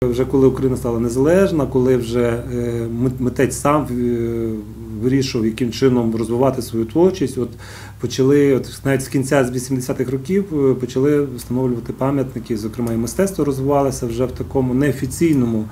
Вже коли Україна стала незалежна, коли вже митець сам вирішував, яким чином розвивати свою творчість, почали, навіть з кінця 80-х років почали встановлювати пам'ятники, зокрема і мистецтво розвивалося вже в такому неофіційному,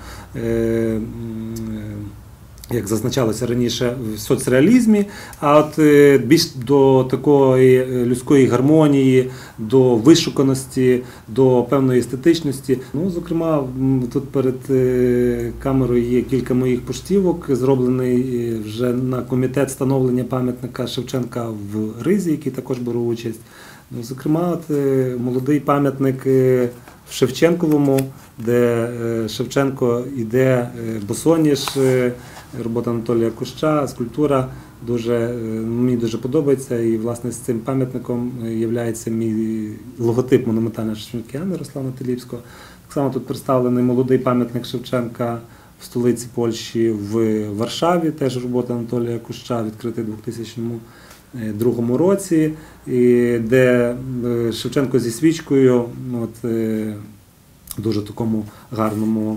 як зазначалося раніше, в соцреалізмі, а більш до такої людської гармонії, до вишуканості, до певної естетичності. Зокрема, тут перед камерою є кілька моїх поштівок, зроблений вже на комітет встановлення пам'ятника Шевченка в Ризі, який також беру участь. Зокрема, молодий пам'ятник в Шевченковому, де Шевченко йде босоніж, робота Анатолія Куща, скульптура, мені дуже подобається. І, власне, з цим пам'ятником є мій логотип монументальної шевченкіани Руслана Теліпського. Так само тут представлений молодий пам'ятник Шевченка в столиці Польщі в Варшаві, теж робота Анатолія Куща, відкритий у 2002 році, де Шевченко зі свічкою в дуже такому гарному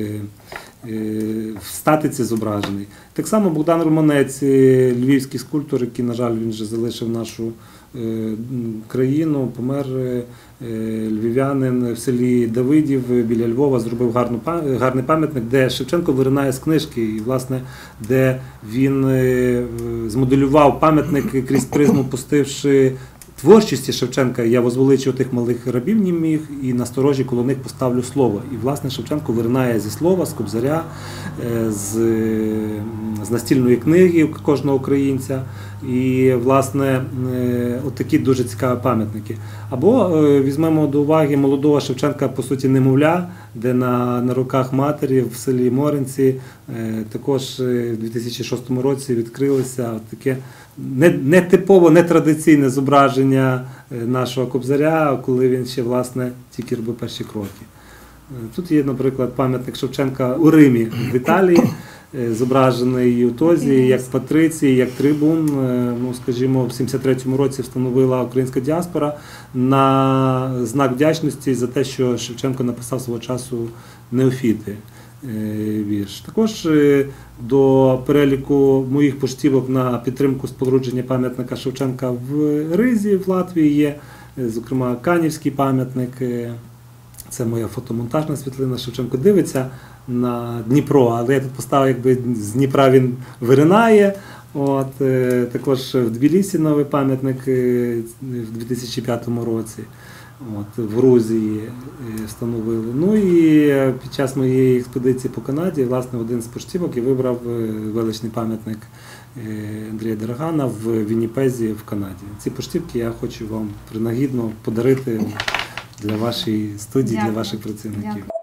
в статиці зображений. Так само Богдан Романець, львівський скульптор, який, на жаль, він вже залишив нашу країну, помер, львів'янин в селі Давидів біля Львова, зробив гарний пам'ятник, де Шевченко виринає з книжки, і, власне, де він змоделював пам'ятник крізь призму, пустивши творчості Шевченка: «Я возвеличу тих малих рабів німих, і насторожі коло них поставлю слово». І, власне, Шевченко виринає зі слова, з Кобзаря, з настільної книги кожного українця. І, власне, такі дуже цікаві пам'ятники. Або візьмемо до уваги молодого Шевченка, по суті, немовля, де на руках матері в селі Моринці також в 2006 році відкрилося таке нетипово, нетрадиційне зображення нашого Кобзаря, коли він ще, власне, тільки робив перші кроки. Тут є, наприклад, пам'ятник Шевченка у Римі, в Італії, зображений у тозі, як Патрицій, як трибун. Скажімо, в 1973 році встановила українська діаспора на знак вдячності за те, що Шевченко написав свого часу «Неофіти» вірш. Також до переліку моїх поштівок на підтримку спорудження пам'ятника Шевченка в Ризі, в Латвії є, зокрема, Канівський пам'ятник. Це моя фотомонтажна світлина. Шевченко дивиться на Дніпро, але я тут поставив, якби з Дніпра він виринає. Також в Тбілісі новий пам'ятник в 2005 році. В Грузії встановили. І під час моєї експедиції по Канаді, власне, один з поштівок я вибрав величний пам'ятник Андрія Дерагана в Вінніпезі в Канаді. Ці поштівки я хочу вам принагідно подарити для вашої студії, для ваших працівників.